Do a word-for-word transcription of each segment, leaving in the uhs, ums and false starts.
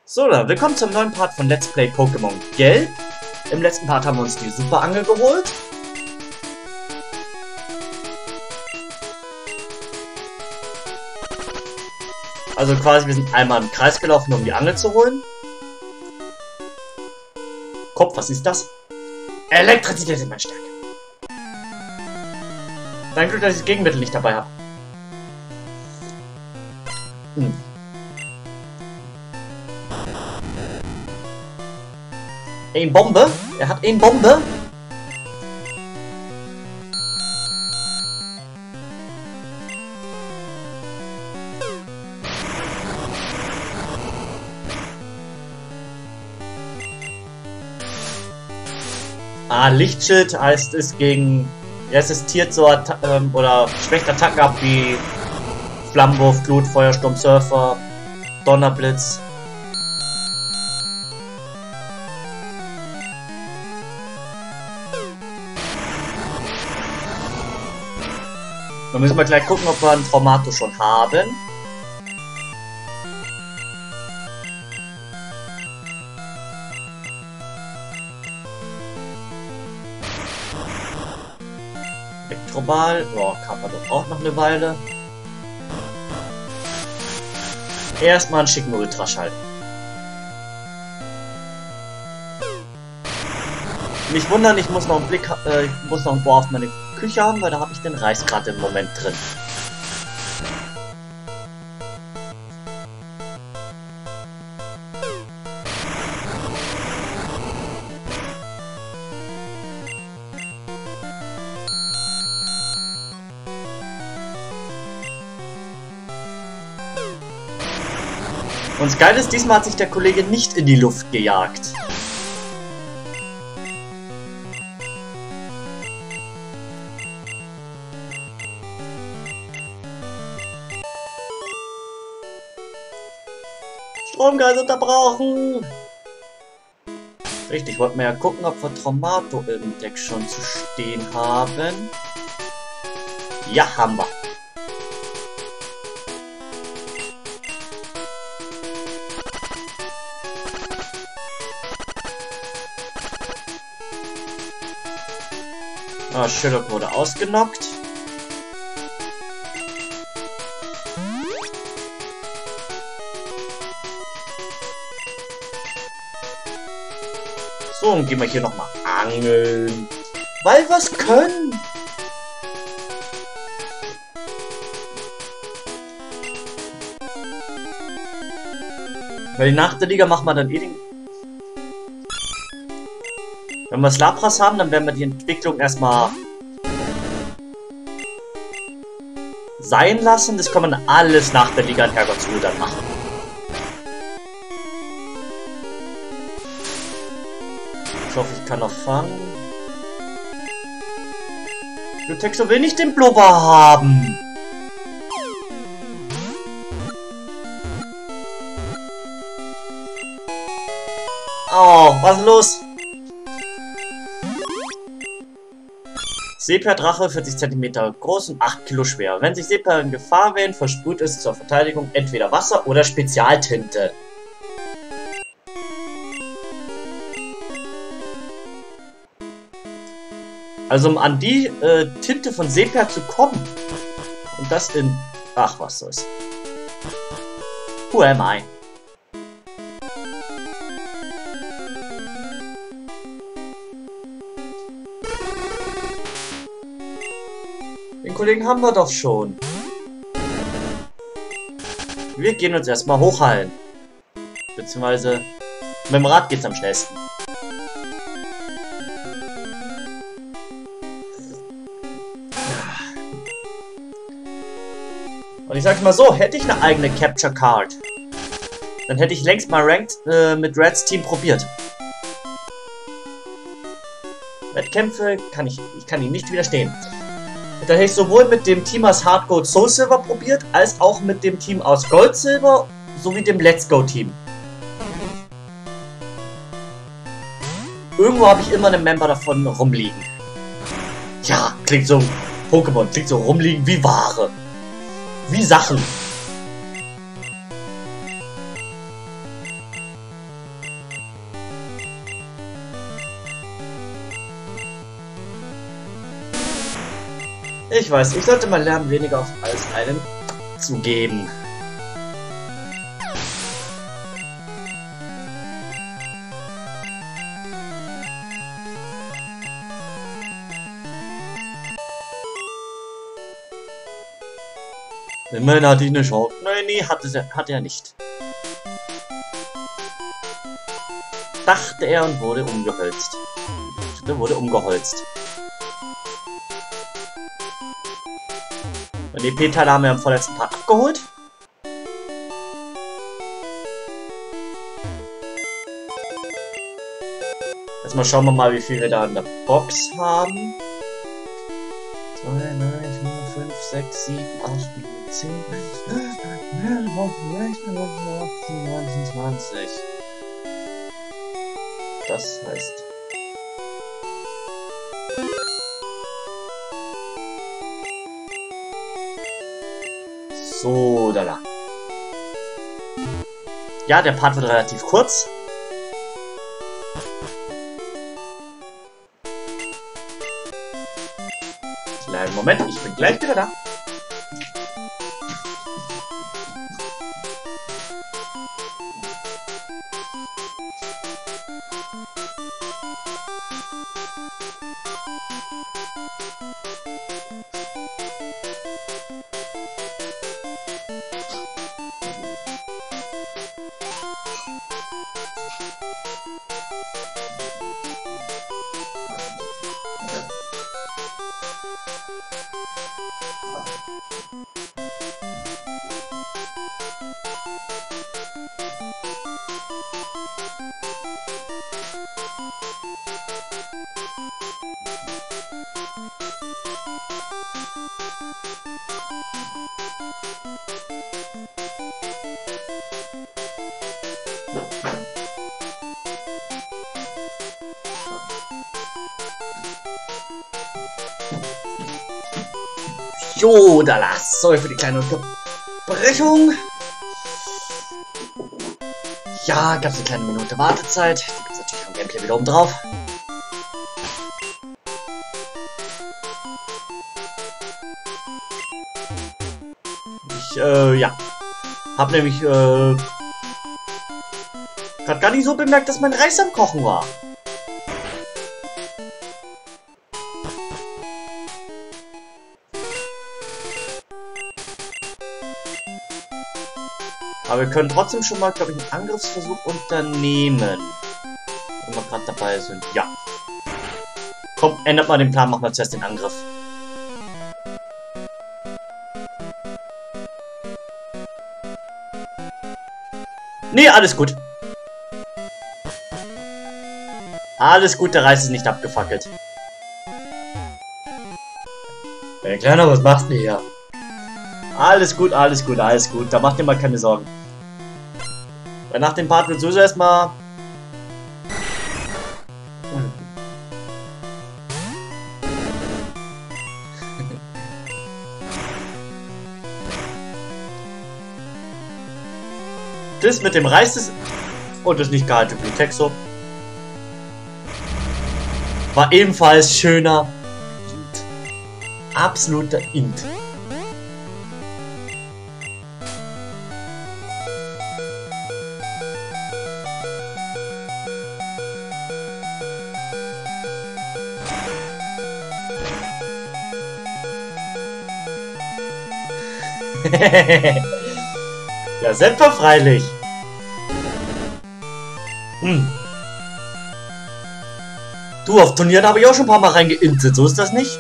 So, dann willkommen zum neuen Part von Let's Play Pokémon Gelb. Im letzten Part haben wir uns die Superangel geholt. Also quasi, wir sind einmal im Kreis gelaufen, um die Angel zu holen. Kopf, was ist das? Elektrizität ist meine Stärke. Dein Glück, dass ich das Gegenmittel nicht dabei habe. Hm. Ein Bombe? Er hat eine Bombe? Ah, Lichtschild heißt es gegen... Er resistiert so Atta ähm, oder schwächt Attacken ab wie Flammenwurf, Glut, Feuersturm, Surfer, Donnerblitz. Dann müssen wir gleich gucken, ob wir einen Traumato schon haben. Elektroball, ja, kann man doch auch noch eine Weile. Erstmal einen schicken Ultraschall. Nicht wundern, ich muss noch einen Blick, äh, ich muss noch ein Ohr auf meine Küche haben, weil da habe ich den Reis gerade im Moment drin. Und das Geile ist, diesmal hat sich der Kollege nicht in die Luft gejagt. Stromgeist unterbrochen! Richtig, wollten wir ja gucken, ob wir Traumato im Deck schon zu stehen haben. Ja, haben wir. Ah, Sherlock wurde ausgenockt. So, und gehen wir hier nochmal angeln. Weil wir es können. Weil die nach der Liga machen wir dann eh den... Wenn wir das Lapras haben, dann werden wir die Entwicklung erstmal sein lassen. Das kann man alles nach der Liga in Herrgottsruhe dann machen. Ich hoffe, ich kann noch fangen. Glutexo will nicht den Blubber haben. Oh, was ist los? Sepia-Drache, vierzig Zentimeter groß und acht Kilo schwer. Wenn sich Sepia in Gefahr wähnt, versprüht es zur Verteidigung entweder Wasser oder Spezialtinte. Also um an die äh, Tinte von Sepia zu kommen. Und das in... Ach, was soll's. Who am I? Den Kollegen haben wir doch schon. Wir gehen uns erstmal hochheilen. Beziehungsweise mit dem Rad geht's am schnellsten. Und ich sag's mal so, hätte ich eine eigene Capture Card, dann hätte ich längst mal Ranked äh, mit Reds Team probiert. Wettkämpfe kann ich, ich kann ihnen nicht widerstehen. Da hätte ich sowohl mit dem Team aus Hard Gold Soul Silver probiert, als auch mit dem Team aus Gold Silver sowie dem Let's Go Team. Irgendwo habe ich immer einen Member davon rumliegen. Ja, klingt so Pokémon, klingt so rumliegen wie Ware. Wie Sachen. Ich weiß, ich sollte mal lernen, weniger auf alles einen zu geben. Immerhin hatte ich eine Chance. Nein, nee, hatte er, hatte er nicht. Dachte er und wurde umgeholzt. Der wurde umgeholzt. Und die E P-Teile haben wir im vorletzten Part abgeholt. Erstmal schauen wir mal, wie viel wir da in der Box haben. zwei, neun, vier, fünf, sechs, sieben, acht, neun, zehn, neunzehn, zwanzig. Das heißt... So, da, da. Ja, der Part wird relativ kurz. Kleinen Moment, ich bin gleich wieder da. Jo, da lass. Sorry für die kleine Unterbrechung. Ja, gab es eine kleine Minute Wartezeit. Die gibt es natürlich am Gameplay wieder oben drauf. Ich, äh, ja. Hab nämlich, äh, grad gar nicht so bemerkt, dass mein Reis am Kochen war. Aber wir können trotzdem schon mal, glaube ich, einen Angriffsversuch unternehmen. Wenn wir gerade dabei sind. Ja. Komm, ändert mal den Plan, machen wir zuerst den Angriff. Nee, alles gut. Alles gut, der Reis ist nicht abgefackelt. Hey Kleiner, was machst du hier? Alles gut, alles gut, alles gut. Da macht ihr mal keine Sorgen. Weil nach dem Part wird sowieso erstmal... Das mit dem Reis ist... Und das nicht gehalten wie Texo. War ebenfalls schöner Int. Absoluter Int. Ja, Semper freilich. Hm. Du, auf Turnieren habe ich auch schon ein paar Mal reingeintet, so ist das nicht?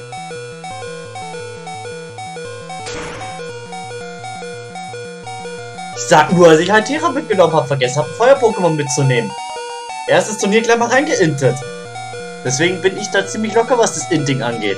Ich sag nur, als ich halt Terra mitgenommen habe, vergessen habe, ein Feuer-Pokémon mitzunehmen. Erstes Turnier gleich mal reingeintet. Deswegen bin ich da ziemlich locker, was das Inting angeht.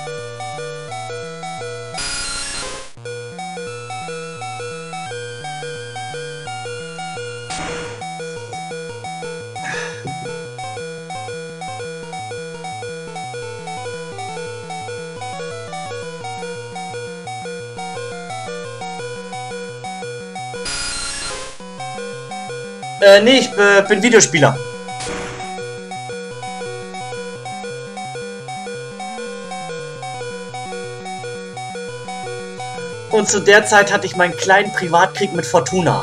Äh, nee, ich äh, bin Videospieler. Und zu der Zeit hatte ich meinen kleinen Privatkrieg mit Fortuna.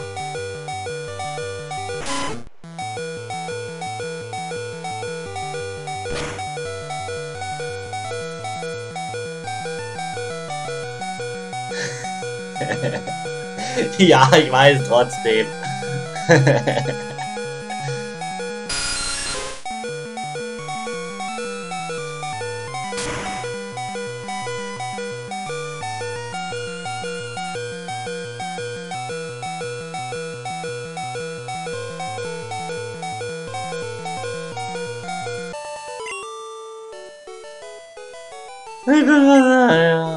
Ja, ich weiß trotzdem. Ja.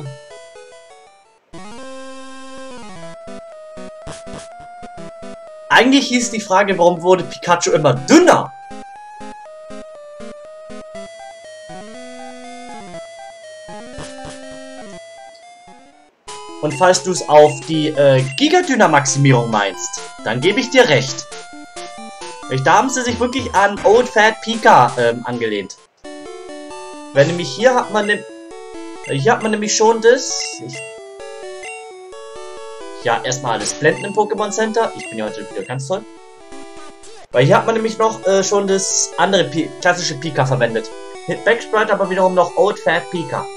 Eigentlich hieß die Frage, warum wurde Pikachu immer dünner? Und falls du es auf die äh, Giga-Dynamaximierung meinst, dann gebe ich dir recht. Da haben sie sich wirklich an Old Fat Pika ähm, angelehnt. Wenn nämlich hier hat man ne hier hat man nämlich schon das. Ich ja, erstmal alles blenden im Pokémon Center. Ich bin ja heute wieder ganz toll. Weil hier hat man nämlich noch äh, schon das andere P klassische Pika verwendet. Mit Backsprite aber wiederum noch Old Fat Pika.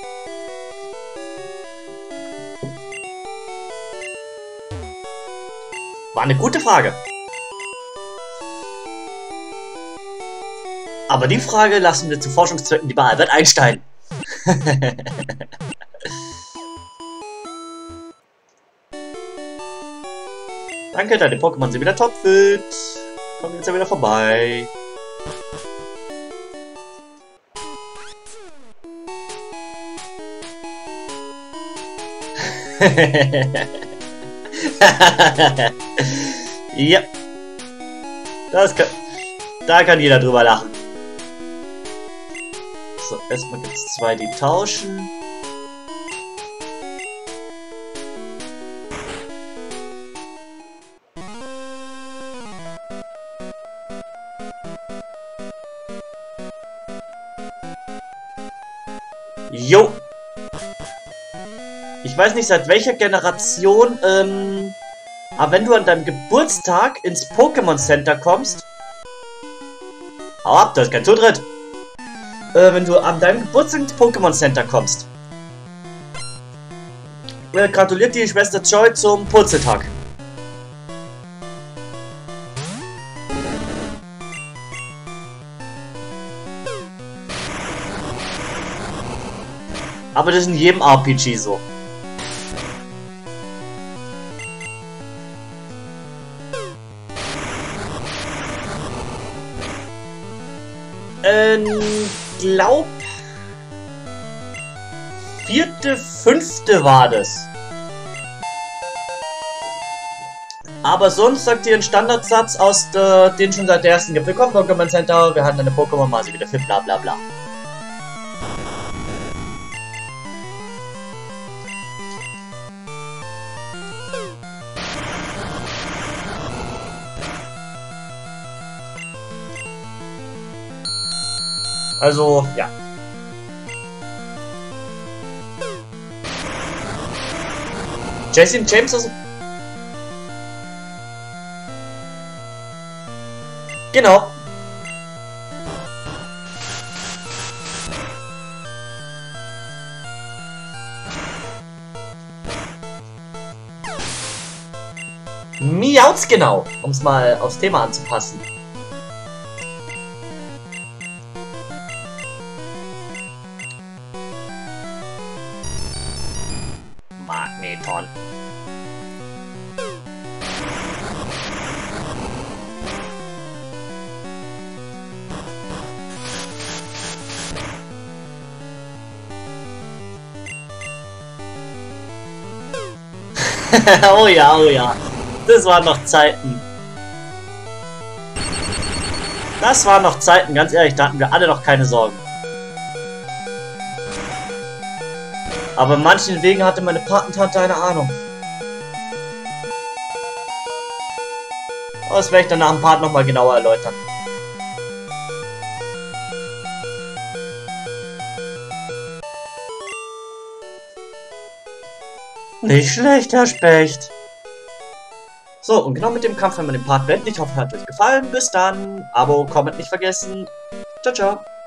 War eine gute Frage. Aber die Frage lassen wir zu Forschungszwecken lieber Albert Einstein. Danke, deine Pokémon sind wieder topfit. Kommen jetzt ja wieder vorbei. Ja. Das kann, da kann jeder drüber lachen. So, erstmal gibt es zwei, die tauschen. Jo. Ich weiß nicht, seit welcher Generation, ähm, aber wenn du an deinem Geburtstag ins Pokémon Center kommst, hau ab, da ist kein Zutritt. Äh, wenn du an deinem Geburtstag ins Pokémon Center kommst, äh, gratuliert die Schwester Joy zum Purzeltag. Aber das ist in jedem R P G so. Ähm, glaub... Vierte, fünfte war das. Aber sonst sagt ihr einen Standardsatz aus der, den schon seit der ersten gibt. Willkommen Pokémon Center, wir hatten eine Pokémon, mal sie wieder fit, bla bla bla. Also, ja. Jason James, also... Genau. Miauts genau, um es mal aufs Thema anzupassen. Magneton. Oh ja, oh ja. Das waren noch Zeiten. Das waren noch Zeiten, ganz ehrlich, da hatten wir alle noch keine Sorgen. Aber in manchen Wegen hatte meine Patentante eine Ahnung. Aber das werde ich dann nach dem Part nochmal genauer erläutern. Nicht schlecht, Herr Specht. So, und genau mit dem Kampf, wenn man den Part beendet. Ich hoffe, es hat euch gefallen. Bis dann. Abo, Comment nicht vergessen. Ciao, ciao.